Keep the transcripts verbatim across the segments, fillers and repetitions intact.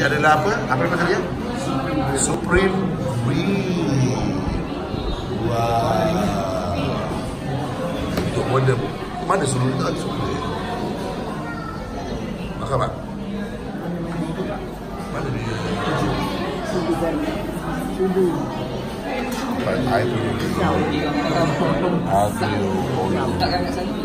adalah apa? Apa nama dia? Supreme Wing. Wah. Untuk model mana suruh tak Supreme? Makan tak? Mana dia? Sudu. I feel I feel Takkan kat sana.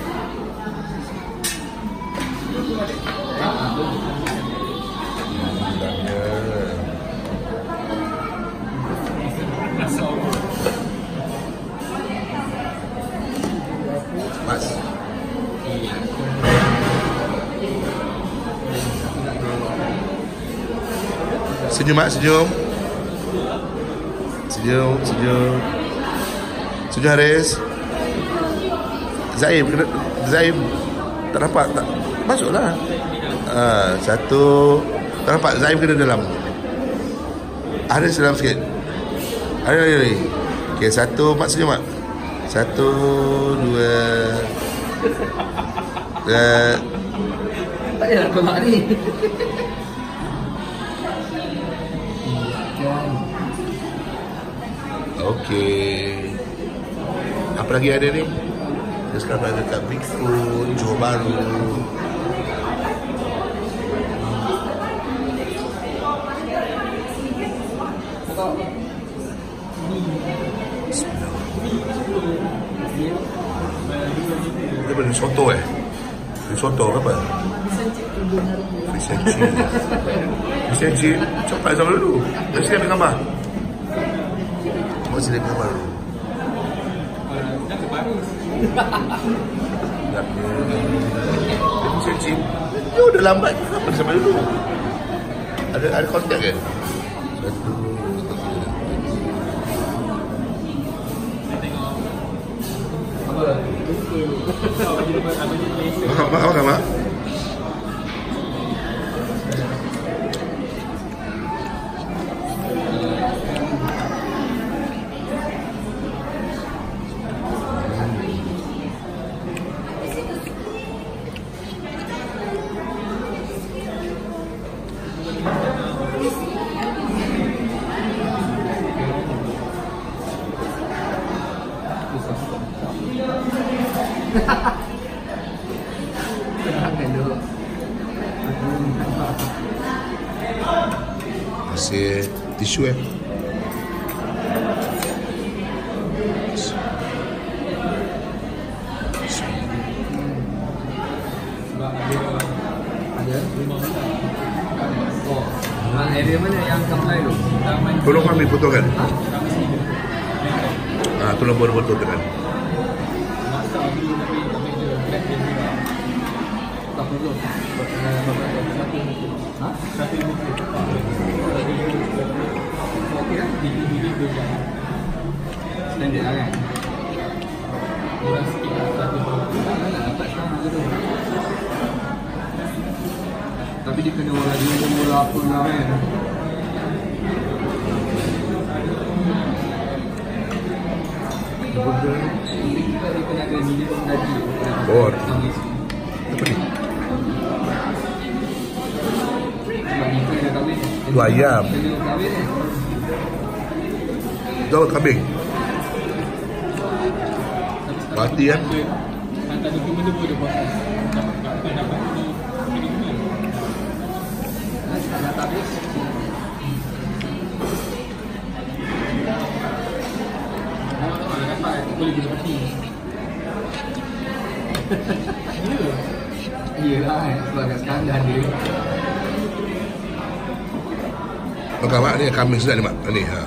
Mas. Senyum mak, senyum. Senyum, senyum. Senyum Haris. Zaim, kena, Zaim tak nampak tak masuklah. Ah, satu tak nampak Zaim kena dalam. Haris dalam sikit. Ada lagi lagi. Okey, satu mak senyum mak. Satu, dua. Tiga. Tak payah kau nak ni. Okey. Apa lagi ada ni? Kita sekarang ada dekat Bigfoot, Johor Bahru. Dia beri soto eh? Beri soto ke apa? Fish and chip. Fish and chip. Cepat sama dulu. Mesti ambil gambar. Mesti ambil gambar dulu. Fish and chip. Dia udah lambat. Kenapa sampai dulu? Ada ada kontak ke? Satu. Makan, makan, makan, mak. Masih tisu eh. Oh, area mana yang kamu tu? Tolong kami fotokan. Ah, tolong baru fotokan. Tak perlu. Ha? Okey kan? Standard lah kan? Tapi dia kena orang dia mula apa lah kan? Dia kena kena minimum gaji. Oh, apa ni? Itu ayam. Itu apa kambing? Mati kan? Antara dokumen tu boleh buat dapat dapat tu dokumen. Dah habis. Boleh guna peti. Ya. Iyalah kan, sebab kat sekarang dah ada. Makan mak ni kambing sedap ni mak. Ni ha.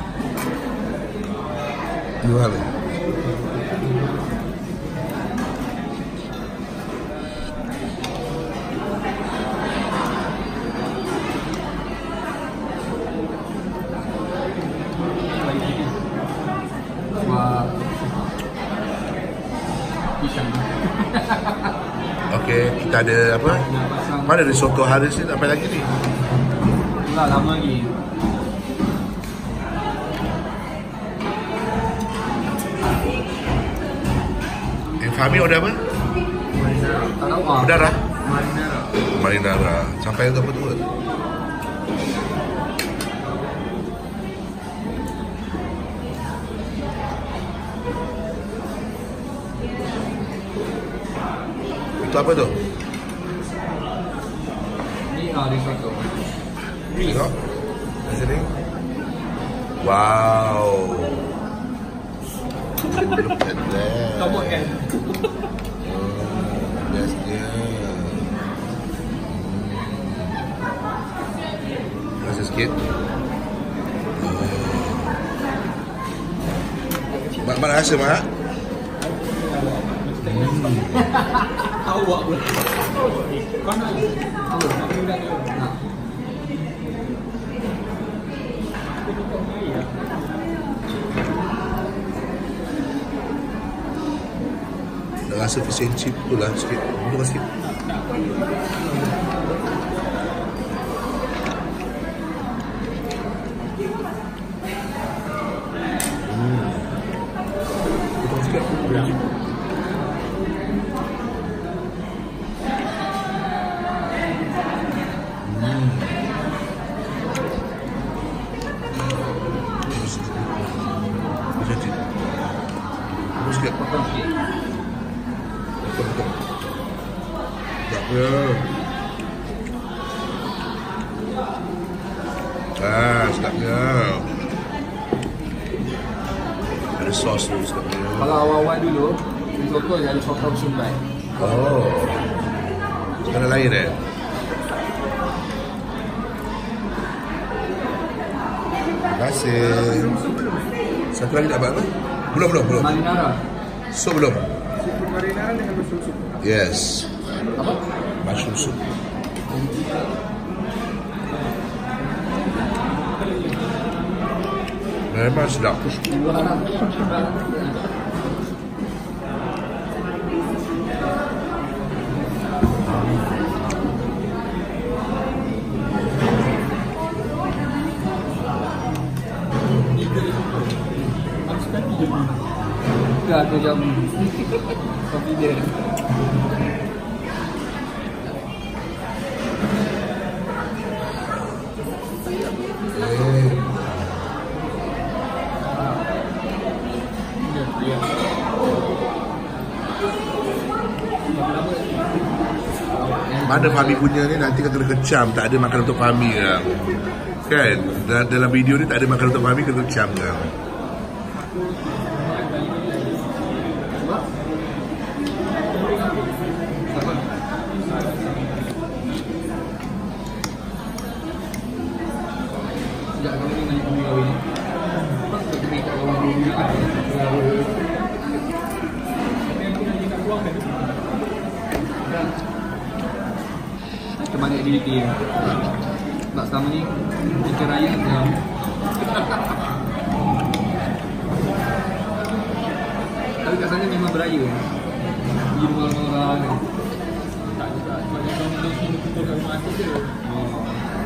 Ni hal ni. Wah. Pisang. Okey, kita ada apa? Mana risotto Haris ni sampai lagi ni? Dah lama lagi. Eh, Fahmi order apa? Tak tahu ah. Udara? Marinara. Marinara. Sampai ke apa tu? Itu apa tu? Ni ah risotto. Tengok. Di sini. Wow. Look at that. Kau buat kan? Oh, best dia. Rasa sikit. Mak, mak rasa, mak? Awak pun. Kau nak? Aku dah ada. Nah. Aku tukar air lah. Dah rasa fish and chip tu lah sikit. Tunggu sikit. Hmm. Tunggu sikit. Hmm. Fish and chip. Tunggu sikit. Potong sikit. Betul-betul. Tak apa. Ah, sedapnya. Ada sos tu sedapnya. Kalau awal-awal dulu, risotto dia ada potong sumbai. Oh. Sekarang lain eh? Terima kasih. Satu lagi tak apa? Belum, belum, belum. Marinara. So belum? Seafood marinara dengan mushroom soup. Yes. Apa? Mushroom soup. Memang sedap. Dah tu jam kopi dia. Ya. Mana Fahmi punya ni nanti kan kena kecam. Tak ada makan untuk Fahmi kan. Kan? Dalam, dalam video ni tak ada makan untuk Fahmi, kena kecam kan. Sejak kami dengan ibu kahwin ni, pas kita kat kawan dulu ni kan. Kita banyak aktiviti ya. Sebab selama ni kita raya kan. Tapi kat sana memang beraya. Pergi rumah orang kan. Tak juga. Sebab dia kau mula kumpul kat rumah aku je. Oh.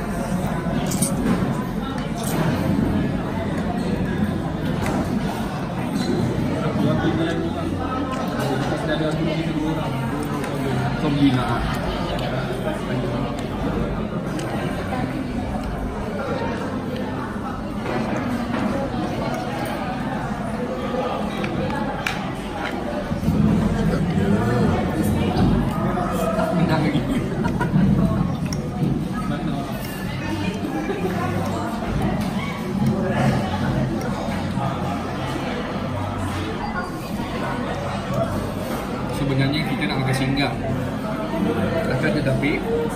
Dua tiga yang orang. Lepas dah ada aku kita dua orang. Kau pergi nak ah. Minang lagi. Mana orang? Sebenarnya kita nak makan singgah. Akan tetapi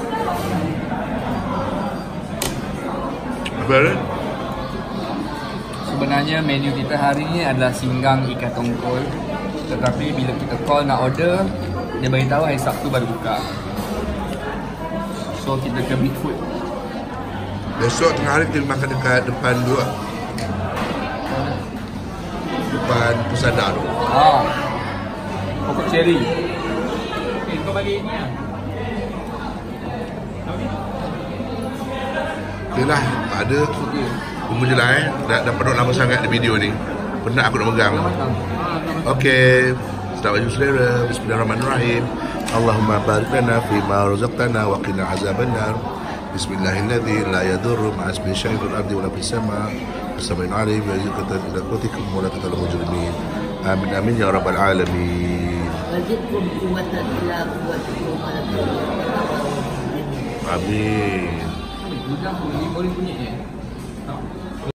Apa dia? sebenarnya menu kita hari ni adalah singgang ikan tongkol. Tetapi bila kita call nak order, dia beritahu hari Sabtu baru buka. So kita ke Big Food. Besok tengah hari kita makan dekat depan dua. Depan Pusada tu. Ah. Pokok cherry. Eh, kau balik ni lah. Kau ni? Okay lah, tak ada. Okey. Tunggu je lah eh. Dah, dah penuh lama sangat di video ni. Penat aku nak megang. Dah matang. Okey. Selamat baju selera. Bismillahirrahmanirrahim. Allahumma barik lana fi ma razaqtana wa qina azabannar. Bismillahilladzi la yadurru ma'a ismihi syai'un fil ardi wa la fis sama'. As-sami'ul 'alim yazukutu ila qutikum wa la taqulu mujrimin. Amin amin ya rabbal alamin. Wajibkum kuwatan ila kuwatikum ala Amin. Gudang boleh bunyi je.